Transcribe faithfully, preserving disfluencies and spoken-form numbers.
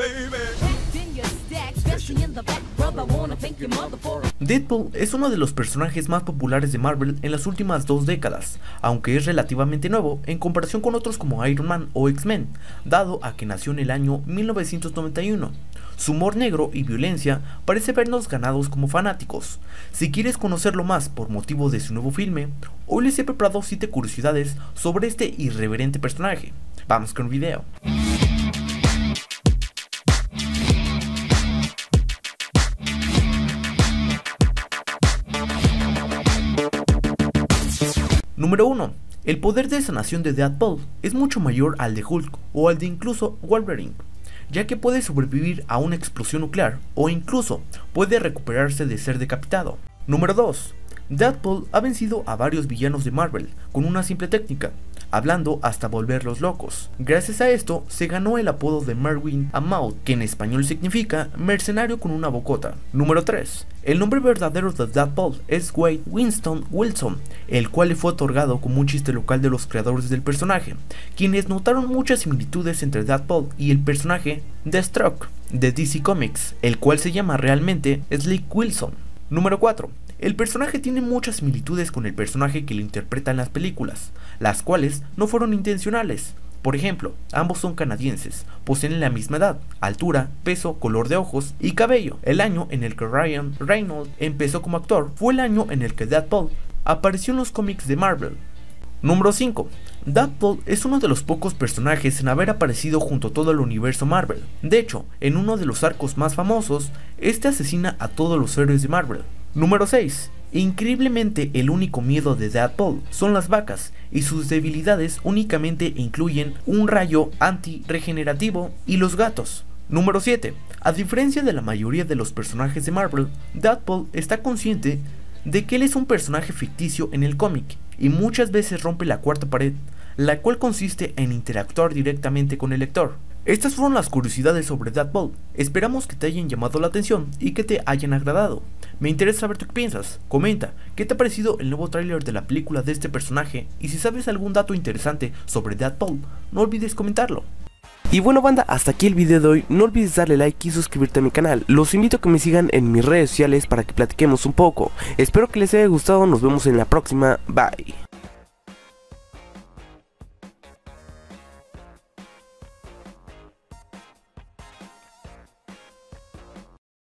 Deadpool es uno de los personajes más populares de Marvel en las últimas dos décadas, aunque es relativamente nuevo en comparación con otros como Iron Man o X-Men, dado a que nació en el año mil novecientos noventa y uno. Su humor negro y violencia parece vernos ganados como fanáticos. Si quieres conocerlo más por motivo de su nuevo filme, hoy les he preparado siete curiosidades sobre este irreverente personaje. Vamos con el video. Número uno. El poder de sanación de Deadpool es mucho mayor al de Hulk o al de incluso Wolverine, ya que puede sobrevivir a una explosión nuclear o incluso puede recuperarse de ser decapitado. Número dos. Deadpool ha vencido a varios villanos de Marvel con una simple técnica, hablando hasta volverlos locos. Gracias a esto se ganó el apodo de Merwin a Mouth, que en español significa mercenario con una bocota. Número tres. El nombre verdadero de Deadpool es Wade Winston Wilson, el cual le fue otorgado como un chiste local de los creadores del personaje, quienes notaron muchas similitudes entre Deadpool y el personaje Deathstroke de D C Comics, el cual se llama realmente Slick Wilson. Número cuatro. El personaje tiene muchas similitudes con el personaje que lo interpreta en las películas, las cuales no fueron intencionales. Por ejemplo, ambos son canadienses, poseen la misma edad, altura, peso, color de ojos y cabello. El año en el que Ryan Reynolds empezó como actor fue el año en el que Deadpool apareció en los cómics de Marvel. Número cinco. Deadpool es uno de los pocos personajes en haber aparecido junto a todo el universo Marvel. De hecho, en uno de los arcos más famosos, este asesina a todos los héroes de Marvel. Número seis. Increíblemente, el único miedo de Deadpool son las vacas, y sus debilidades únicamente incluyen un rayo anti-regenerativo y los gatos. Número siete. A diferencia de la mayoría de los personajes de Marvel, Deadpool está consciente de que él es un personaje ficticio en el cómic, y muchas veces rompe la cuarta pared, la cual consiste en interactuar directamente con el lector. Estas fueron las curiosidades sobre Deadpool. Esperamos que te hayan llamado la atención y que te hayan agradado. Me interesa saber tú qué piensas. Comenta qué te ha parecido el nuevo tráiler de la película de este personaje, y si sabes algún dato interesante sobre Deadpool, no olvides comentarlo. Y bueno, banda, hasta aquí el video de hoy. No olvides darle like y suscribirte a mi canal. Los invito a que me sigan en mis redes sociales para que platiquemos un poco. Espero que les haya gustado, nos vemos en la próxima, bye.